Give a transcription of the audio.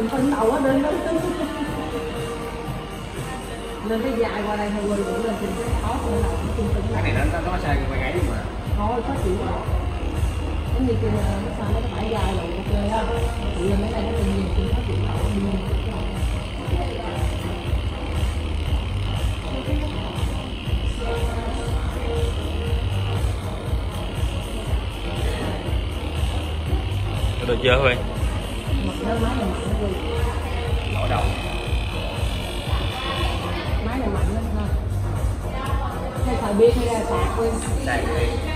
mình phân đầu á lên đó lên cái dài qua đây thôi quên cũng lên trên cái khó nữa là cái này nó sai cái gáy mà thôi khó chịu rồi giống như kia nó sao nó phải dài rồi ok á tự lên mấy đây nó tự nhiên thì khó chịu rồi được chưa Huy? nổi đầu máy này mạnh lắm ha hay xài bia hay là sạc Huy? sai cái